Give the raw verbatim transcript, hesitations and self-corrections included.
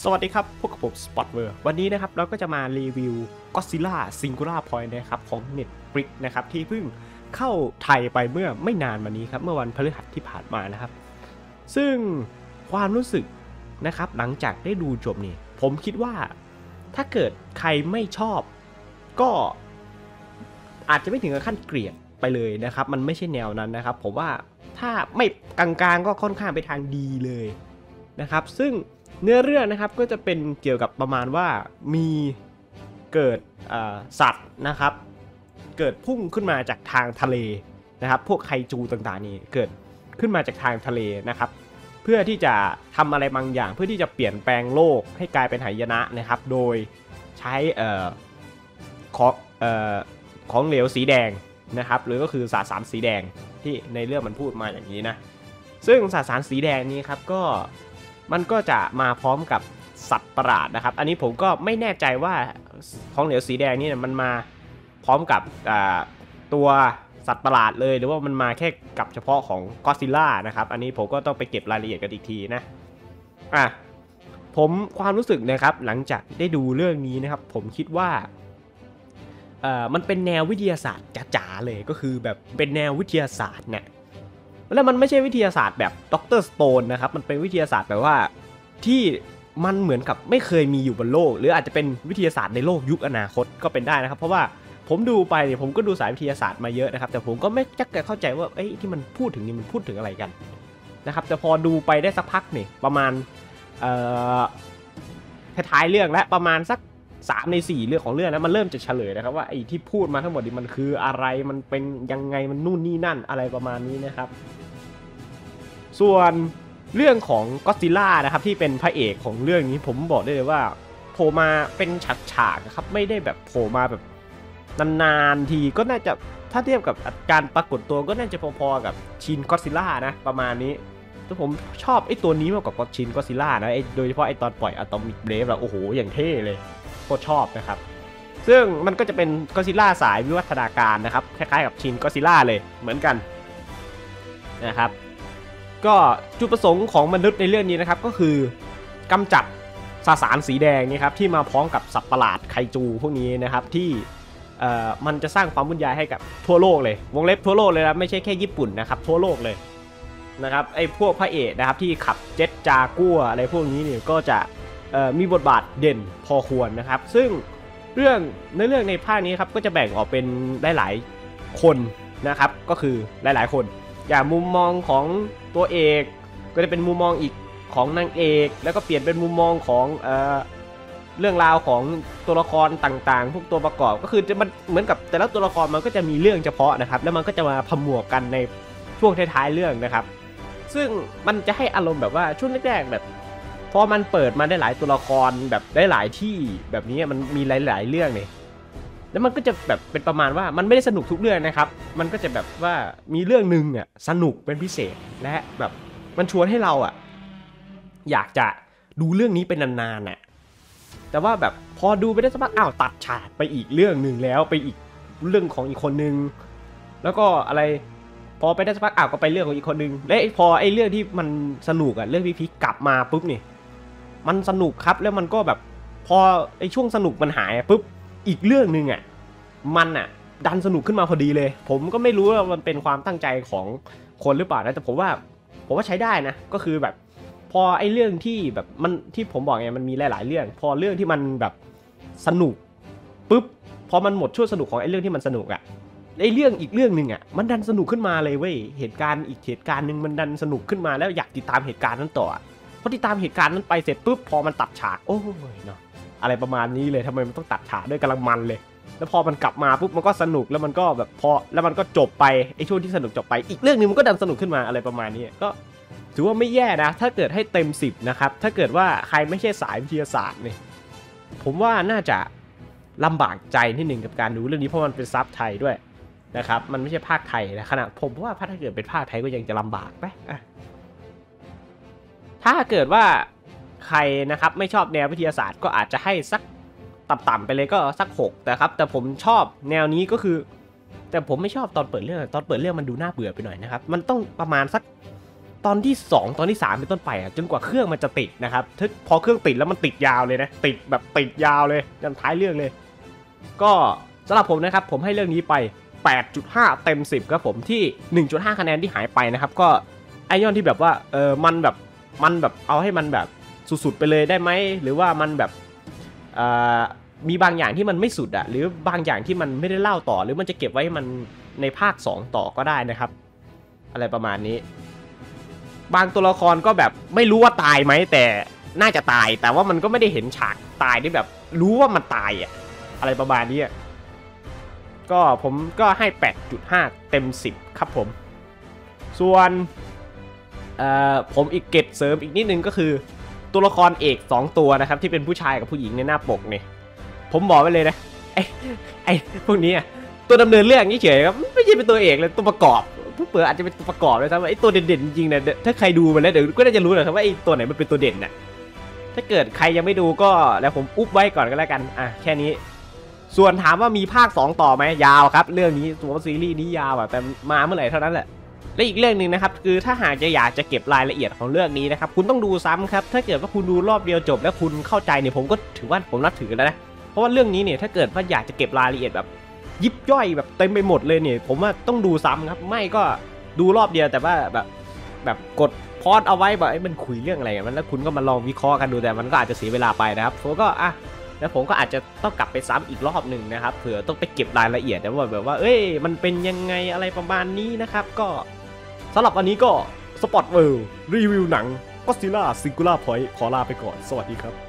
สวัสดีครับพวกกับผมสปอตเวอร์วันนี้นะครับเราก็จะมารีวิว Godzilla Singular Point นะครับของ Netflix นะครับที่เพิ่งเข้าไทยไปเมื่อไม่นานมานี้ครับเมื่อวันพฤหัสที่ผ่านมานะครับซึ่งความรู้สึกนะครับหลังจากได้ดูจบนี่ผมคิดว่าถ้าเกิดใครไม่ชอบก็อาจจะไม่ถึงกับขั้นเกลียดไปเลยนะครับมันไม่ใช่แนวนั้นนะครับผมว่าถ้าไม่กลางๆก็ค่อนข้างไปทางดีเลยนะครับซึ่งเนื้อเรื่องนะครับก็จะเป็นเกี่ยวกับประมาณว่ามีเกิดสัตว์นะครับเกิดพุ่งขึ้นมาจากทางทะเลนะครับพวกไคจูต่างๆนี่เกิดขึ้นมาจากทางทะเลนะครับเพื่อที่จะทำอะไรบางอย่างเพื่อที่จะเปลี่ยนแปลงโลกให้กลายเป็นหายนะนะครับโดยใช้เอ่อของเอ่อของเหลวสีแดงนะครับหรือก็คือสสารสีแดงที่ในเรื่องมันพูดมาอย่างนี้นะซึ่งสสารสีแดงนี้ครับก็มันก็จะมาพร้อมกับสัตว์ประหลาดนะครับอันนี้ผมก็ไม่แน่ใจว่าของเหลวสีแดงนี่มันมาพร้อมกับตัวสัตว์ประหลาดเลยหรือว่ามันมาแค่กับเฉพาะของก็อดซิลล่านะครับอันนี้ผมก็ต้องไปเก็บรายละเอียดกันอีกทีนะอ่ะผมความรู้สึกนะครับหลังจากได้ดูเรื่องนี้นะครับผมคิดว่าเอ่อมันเป็นแนววิทยาศาสตร์จ๋าๆเลยก็คือแบบเป็นแนววิทยาศาสตร์เนี่ยแล้วมันไม่ใช่วิทยาศาสตร์แบบด็อกเตอร์สโตนนะครับมันเป็นวิทยาศาสตร์แบบว่าที่มันเหมือนกับไม่เคยมีอยู่บนโลกหรืออาจจะเป็นวิทยาศาสตร์ในโลกยุคอนาคตก็เป็นได้นะครับเพราะว่าผมดูไปเนี่ยผมก็ดูสายวิทยาศาสตร์มาเยอะนะครับแต่ผมก็ไม่จักเข้าใจว่าไอ้ที่มันพูดถึงนี่มันพูดถึงอะไรกันนะครับแต่พอดูไปได้สักพักเนี่ยประมาณเอ่อท้ายเรื่องและประมาณสักสามในสี่เรื่องของเรื่องนะมันเริ่มจะเฉลยนะครับว่าไอ้ที่พูดมาทั้งหมดนี่มันคืออะไรมันเป็นยังไงมันนู่นนี่นั่นอะไรประมาณนี้นะครับส่วนเรื่องของก็อดซิลล่านะครับที่เป็นพระเอกของเรื่องนี้ผมบอกได้เลยว่าโผล่มาเป็นฉากๆครับไม่ได้แบบโผล่มาแบบนานๆทีก็น่าจะถ้าเทียบกับการปรากฏตัวก็น่าจะพอๆกับชินก็อดซิลล่านะประมาณนี้แต่ผมชอบไอ้ตัวนี้มากกว่าชินก็อดซิลล่านะไอ้โดยเฉพาะไอ้ตอนปล่อยอะตอมิกเบรฟอะโอ้โหอย่างเท่เลยโคตรชอบนะครับซึ่งมันก็จะเป็นก็อดซิลล่าสายวิวัฒนาการนะครับคล้ายๆกับชินก็อดซิลล่าเลยเหมือนกันนะครับก็จุดประสงค์ของมนุษย์ในเรื่องนี้นะครับก็คือกำจัดสสารสีแดงนี่ครับที่มาพร้อมกับสัตว์ประหลาดไคจูพวกนี้นะครับที่เอ่อมันจะสร้างความวุ่นวายให้กับทั่วโลกเลยวงเล็บทั่วโลกเลยนะไม่ใช่แค่ญี่ปุ่นนะครับทั่วโลกเลยนะครับไอ้พวกพระเอกนะครับที่ขับเจ็ตจากัวอะไรพวกนี้เนี่ยก็จะเอ่อมีบทบาทเด่นพอควรนะครับซึ่งเรื่องในเรื่องในภาคนี้ครับก็จะแบ่งออกเป็นหลายๆคนนะครับก็คือหลายๆคนอย่างมุมมองของตัวเอกก็จะเป็นมุมมองอีกของนางเอกแล้วก็เปลี่ยนเป็นมุมมองของเอ่อเรื่องราวของตัวละครต่างๆพวกตัวประกอบก็คือจะมันเหมือนกับแต่ละตัวละครมันก็จะมีเรื่องเฉพาะนะครับแล้วมันก็จะมาผนวกกันในช่วงท้ายๆเรื่องนะครับซึ่งมันจะให้อารมณ์แบบว่าช่วงแรกๆแบบพอมันเปิดมาได้หลายตัวละครแบบได้หลายที่แบบนี้มันมีหลายๆเรื่องเนี่ยแล้วมันก็จะแบบเป็นประมาณว่ามันไม่ได้สนุกทุกเรื่องนะครับมันก็จะแบบว่ามีเรื่องนึงอ่ะสนุกเป็นพิเศษและแบบมันชวนให้เราอ่ะอยากจะดูเรื่องนี้เป็นนานๆน่ะแต่ว่าแบบพอดูไปได้สักพักอ้าวตัดฉากไปอีกเรื่องนึงแล้วไปอีกเรื่องของอีกคนนึงแล้วก็อะไรพอไปได้สักพักอ้าวก็ไปเรื่องของอีกคนนึงและพอไอ้เรื่องที่มันสนุกอ่ะเรื่องพีคๆกลับมาปุ๊บนี่มันสนุกครับแล้วมันก็แบบพอไอ้ช่วงสนุกมันหายปุ๊บอีกเรื่องนึงอ่ะมันอ่ะดันสนุกขึ้นมาพอดีเลยผมก็ไม่รู้ว่ามันเป็นความตั้งใจของคนหรือเปล่านะแต่ผมว่าผมว่าใช้ได้นะก็คือแบบพอไอ้เรื่องที่แบบมันที่ผมบอกไงมันมีหลายๆเรื่องพอเรื่องที่มันแบบสนุกปุ๊บพอมันหมดช่วงสนุกของไอ้เรื่องที่มันสนุกอ่ะไอ้เรื่องอีกเรื่องนึงอ่ะมันดันสนุกขึ้นมาเลยเว้ยเหตุการณ์อีกเหตุการณ์นึงมันดันสนุกขึ้นมาแล้วอยากติดตามเหตุการณ์นั้นต่อพอติดตามเหตุการณ์นั้นไปเสร็จปุ๊บพอมันตัดฉากโอ้ยเนาะอะไรประมาณนี้เลยทำไมมันต้องตัดฉากด้วยกำลังมันเลยแล้วพอมันกลับมาปุ๊บมันก็สนุกแล้วมันก็แบบพอแล้วมันก็จบไปไอ้ช่วงที่สนุกจบไปอีกเรื่องนึงมันก็ดันสนุกขึ้นมาอะไรประมาณนี้ก็ถือว่าไม่แย่นะถ้าเกิดให้เต็มสิบนะครับถ้าเกิดว่าใครไม่ใช่สายวิทยาศาสตร์เนี่ยผมว่าน่าจะลำบากใจนิดหนึ่งกับการดูเรื่องนี้เพราะมันเป็นซับไทยด้วยนะครับมันไม่ใช่ภาคไทยนะขณะผมว่าถ้าเกิดเป็นภาคไทยก็ยังจะลำบากไปถ้าเกิดว่าใครนะครับไม่ชอบแนววิทยาศาสตร์ก็อาจจะให้สักต่ำๆไปเลยก็สักหกแต่ครับแต่ผมชอบแนวนี้ก็คือแต่ผมไม่ชอบตอนเปิดเรื่องตอนเปิดเรื่องมันดูน่าเบื่อไปหน่อยนะครับมันต้องประมาณสักตอนที่สองตอนที่สามเป็นต้นไปอ่ะจนกว่าเครื่องมันจะติดนะครับถ้าพอเครื่องติดแล้วมันติดยาวเลยนะติดแบบติดยาวเลยจนท้ายเรื่องเลยก็สำหรับผมนะครับผมให้เรื่องนี้ไป แปดจุดห้า เต็มสิบครับผมที่ หนึ่งจุดห้า คะแนนที่หายไปนะครับก็ไอย้อนที่แบบว่าเออมันแบบมันแบบเอาให้มันแบบสุดๆไปเลยได้ไหมหรือว่ามันแบบอ่ามีบางอย่างที่มันไม่สุดอะหรือบางอย่างที่มันไม่ได้เล่าต่อหรือมันจะเก็บไว้มันในภาคสองต่อก็ได้นะครับอะไรประมาณนี้บางตัวละครก็แบบไม่รู้ว่าตายไหมแต่น่าจะตายแต่ว่ามันก็ไม่ได้เห็นฉากตายที่แบบรู้ว่ามันตายอะอะไรประมาณนี้ก็ผมก็ให้ แปดจุดห้า เต็มสิบครับผมส่วนเอ่อผมอีกเก็บเสริมอีกนิดนึงก็คือตัวละครเอกสองตัวนะครับที่เป็นผู้ชายกับผู้หญิงในหน้าปกเนี่ยผมบอกไว้เลยนะไอ้ไอ้พวกนี้อะตัวดำเนินเรื่องเฉยๆครับไม่ใช่เป็นตัวเอกเลยตัวประกอบผู้เปิดอาจจะเป็นตัวประกอบเลยครับไอ้ตัวเด่นๆจริงๆเนี่ยถ้าใครดูมันแล้วเดี๋ยวก็น่าจะรู้แหละครับว่าไอ้ตัวไหนมันเป็นตัวเด่นน่ะถ้าเกิดใครยังไม่ดูก็แล้วผมอุ๊บไว้ก่อนก็แล้วกันอ่ะแค่นี้ส่วนถามว่ามีภาคสองต่อไหมยาวครับเรื่องนี้ตัวซีรีส์นี้ยาวอะแต่มาเมื่อไหร่เท่านั้นแหละและอีกเรื่องหนึ่งนะครับคือถ้าหากจะอยากจะเก็บรายละเอียดของเรื่องนี้นะครับคุณต้องดูซ้ำครับถ้าเกิดว่าคุณดูรอบเดียวจบแล้วคุณเข้าใจเนี่ยผมก็ถือว่าผมนับถือแล้วนะเพราะว่าเรื่องนี้เนี่ยถ้าเกิดว่าอยากจะเก็บรายละเอียดแบบยิบย่อยแบบเต็มไปหมดเลยเนี่ยผมว่าต้องดูซ้ำครับไม่ก็ดูรอบเดียวแต่ว่าแบบแบบกดพอดเอาไว้แบบมันคุยเรื่องอะไรกันแล้วคุณก็มาลองวิเคราะห์กันดูแต่มันก็อาจจะเสียเวลาไปนะครับผมก็อ่ะแล้วผมก็อาจจะต้องกลับไปซ้ำอีกรอบหนึ่งนะครับเผื่อต้องไปเก็บรายละเอียดแต่ว่าแบบว่าเอ้ยมันเป็นยังไงอะไรประมาณนี้นะครับก็สำหรับวันนี้ก็สปอตเวิลด์รีวิวหนัง Godzilla Singular Point ขอลาไปก่อนสวัสดีครับ